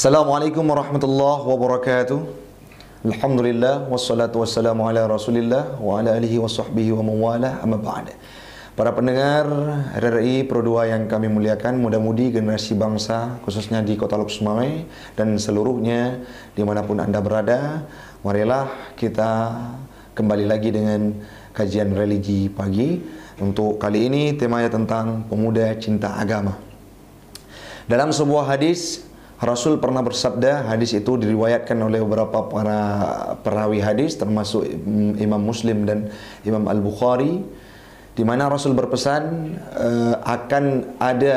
Assalamualaikum warahmatullahi wabarakatuh. Alhamdulillah wassalatu wassalamu ala Rasulillah wa ala alihi wa sahbihi wa mawala amma ba'd. Para pendengar RRI Pro 2 yang kami muliakan, mudah-mudi generasi bangsa khususnya di Kota Lok Sumawai dan seluruhnya dimanapun Anda berada, marilah kita kembali lagi dengan kajian religi pagi. Untuk kali ini temanya tentang pemuda cinta agama. Dalam sebuah hadis, Rasul pernah bersabda, hadis itu diriwayatkan oleh beberapa para perawi hadis termasuk Imam Muslim dan Imam Al-Bukhari, di mana Rasul berpesan akan ada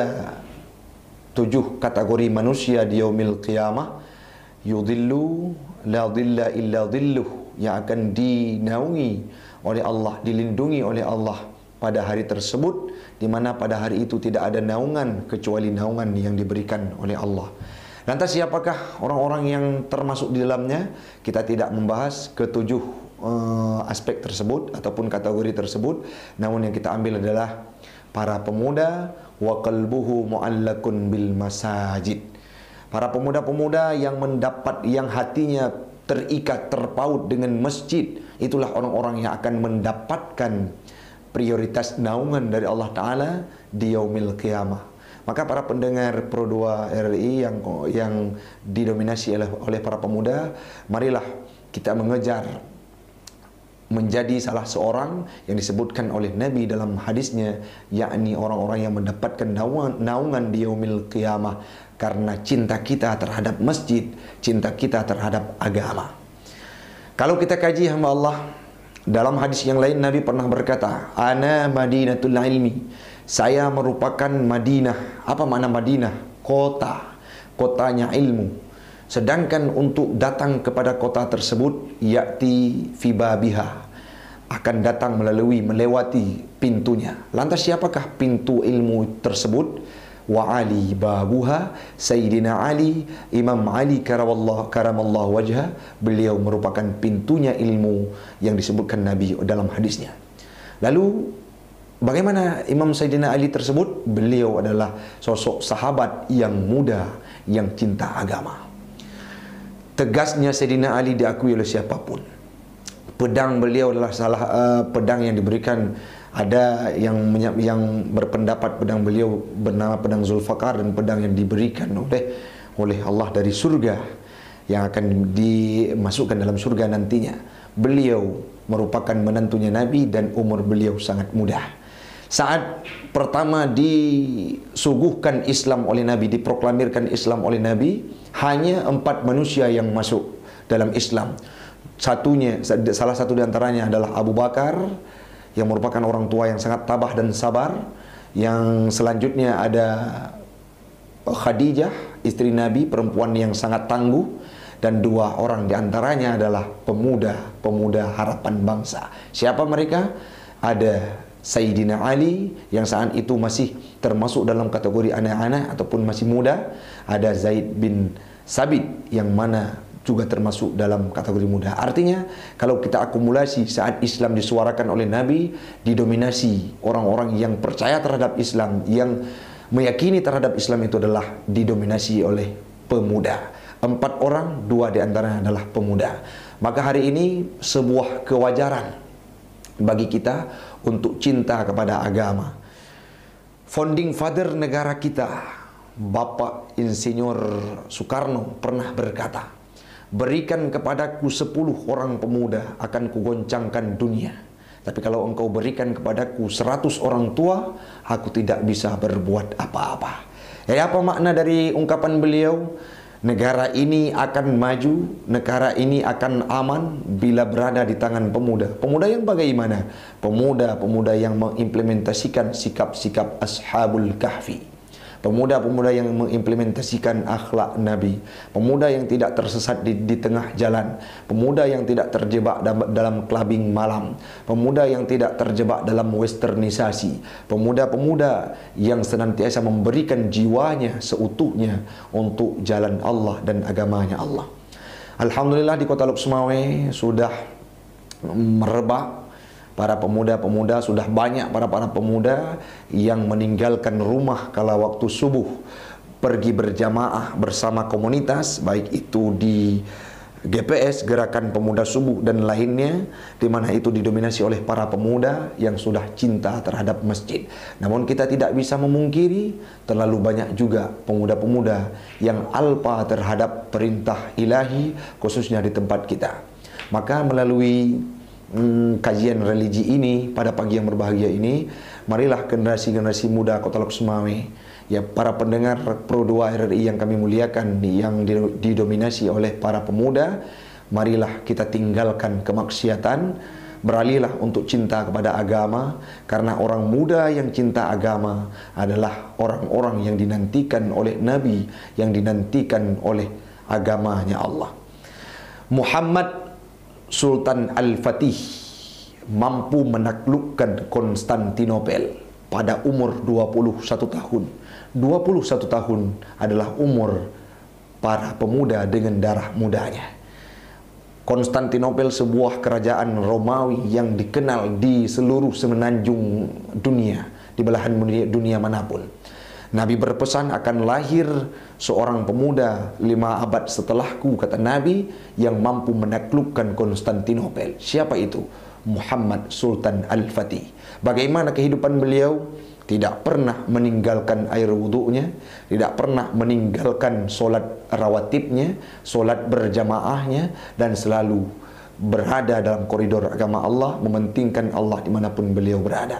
7 kategori manusia di yaumil qiyamah, yudhillu la dhilla illa dhilluh, yang akan dinaungi oleh Allah, dilindungi oleh Allah pada hari tersebut, di mana pada hari itu tidak ada naungan kecuali naungan yang diberikan oleh Allah. Lantas siapakah orang-orang yang termasuk di dalamnya? Kita tidak membahas ketujuh aspek tersebut ataupun kategori tersebut, namun yang kita ambil adalah para pemuda wa qalbuhu mu'allakun bil masajid. Para pemuda-pemuda yang hatinya terikat, terpaut dengan masjid, itulah orang-orang yang akan mendapatkan prioritas naungan dari Allah Ta'ala di yaumil qiyamah. Maka para pendengar Pro 2 RRI yang didominasi oleh para pemuda, marilah kita mengejar menjadi salah seorang yang disebutkan oleh Nabi dalam hadisnya, yakni orang-orang yang mendapatkan naungan di yaumil qiyamah karena cinta kita terhadap masjid, cinta kita terhadap agama. Kalau kita kaji hamba Allah, dalam hadis yang lain Nabi pernah berkata, "Ana Madinatul Ilmi." Saya merupakan Madinah. Apa makna Madinah? Kota, kotanya ilmu. Sedangkan untuk datang kepada kota tersebut, ya'ti fi babiha, akan datang melewati pintunya. Lantas siapakah pintu ilmu tersebut? Wa Ali babuha, Sayyidina Ali, Imam Ali karamallahu wajha. Beliau merupakan pintunya ilmu yang disebutkan Nabi dalam hadisnya. Lalu bagaimana Imam Sayyidina Ali tersebut? Beliau adalah sosok sahabat yang muda, yang cinta agama. Tegasnya Sayyidina Ali diakui oleh siapapun. Pedang beliau adalah pedang yang diberikan. Ada yang berpendapat pedang beliau bernama pedang Zulfaqar, dan pedang yang diberikan oleh Allah dari surga, yang akan dimasukkan dalam surga nantinya. Beliau merupakan menantunya Nabi dan umur beliau sangat muda. Saat pertama disuguhkan Islam oleh Nabi, diproklamirkan Islam oleh Nabi, hanya 4 manusia yang masuk dalam Islam. Salah satu di antaranya adalah Abu Bakar, yang merupakan orang tua yang sangat tabah dan sabar. Yang selanjutnya ada Khadijah, istri Nabi, perempuan yang sangat tangguh. Dan 2 orang di antaranya adalah pemuda harapan bangsa. Siapa mereka? Ada Sayyidina Ali, yang saat itu masih termasuk dalam kategori anak-anak ataupun masih muda. Ada Zaid bin Sabit, yang mana juga termasuk dalam kategori muda. Artinya, kalau kita akumulasi saat Islam disuarakan oleh Nabi, didominasi orang-orang yang percaya terhadap Islam, yang meyakini terhadap Islam itu adalah didominasi oleh pemuda. 4 orang, 2 di antaranya adalah pemuda. Maka hari ini sebuah kewajaran bagi kita untuk cinta kepada agama. Founding father negara kita, Bapak Insinyur Soekarno, pernah berkata, "Berikan kepadaku 10 orang pemuda, akan kugoncangkan dunia. Tapi kalau engkau berikan kepadaku 100 orang tua, aku tidak bisa berbuat apa-apa." Apa makna dari ungkapan beliau? Negara ini akan maju, negara ini akan aman bila berada di tangan pemuda. Pemuda yang bagaimana? Pemuda yang mengimplementasikan sikap-sikap Ashabul Kahfi. Pemuda-pemuda yang mengimplementasikan akhlak Nabi. Pemuda yang tidak tersesat di tengah jalan. Pemuda yang tidak terjebak dalam clubbing malam. Pemuda yang tidak terjebak dalam westernisasi. Pemuda-pemuda yang senantiasa memberikan jiwanya seutuhnya untuk jalan Allah dan agamanya Allah. Alhamdulillah di Kota Lok Sumawai sudah merebak para pemuda-pemuda, sudah banyak para pemuda yang meninggalkan rumah kala waktu subuh, pergi berjamaah bersama komunitas, baik itu di GPS, Gerakan Pemuda Subuh dan lainnya, di mana itu didominasi oleh para pemuda yang sudah cinta terhadap masjid. Namun kita tidak bisa memungkiri terlalu banyak juga pemuda-pemuda yang alpa terhadap perintah ilahi, khususnya di tempat kita. Maka melalui kajian religi ini pada pagi yang berbahagia ini, marilah generasi-generasi muda Kota Lok Sumawe, ya para pendengar Pro 2 RRI yang kami muliakan, yang didominasi oleh para pemuda, marilah kita tinggalkan kemaksiatan, beralihlah untuk cinta kepada agama, karena orang muda yang cinta agama adalah orang-orang yang dinantikan oleh Nabi, yang dinantikan oleh agamanya Allah. Muhammad Sultan Al-Fatih mampu menaklukkan Konstantinopel pada umur 21 tahun. 21 tahun adalah umur para pemuda dengan darah mudanya. Konstantinopel sebuah kerajaan Romawi yang dikenal di seluruh semenanjung dunia, di belahan dunia manapun. Nabi berpesan akan lahir seorang pemuda 5 abad setelahku, kata Nabi, yang mampu menaklukkan Konstantinopel. Siapa itu? Muhammad Sultan Al-Fatih. Bagaimana kehidupan beliau? Tidak pernah meninggalkan air wudhunya, tidak pernah meninggalkan solat rawatibnya, solat berjamaahnya, dan selalu berada dalam koridor agama Allah, mementingkan Allah dimanapun beliau berada.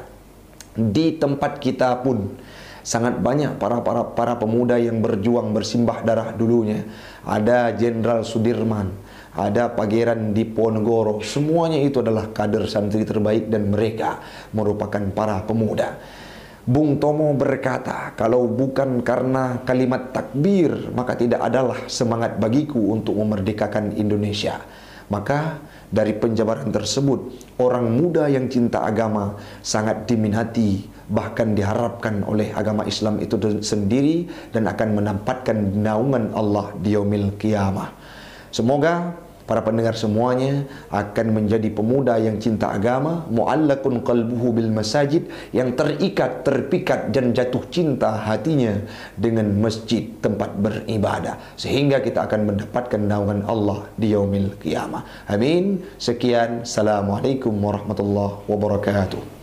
Di tempat kita pun sangat banyak para pemuda yang berjuang bersimbah darah dulunya. Ada Jenderal Sudirman, ada Pangeran Diponegoro, semuanya itu adalah kader santri terbaik dan mereka merupakan para pemuda. Bung Tomo berkata, kalau bukan karena kalimat takbir, maka tidak adalah semangat bagiku untuk memerdekakan Indonesia. Maka dari penjabaran tersebut, orang muda yang cinta agama sangat diminati, bahkan diharapkan oleh agama Islam itu sendiri, dan akan menempatkan naungan Allah di yaumil qiyamah. Semoga para pendengar semuanya akan menjadi pemuda yang cinta agama, mu'allakun qalbuhu bil masajid, yang terikat, terpikat dan jatuh cinta hatinya dengan masjid, tempat beribadah, sehingga kita akan mendapatkan naungan Allah di yaumil qiyamah. Amin. Sekian. Assalamualaikum warahmatullahi wabarakatuh.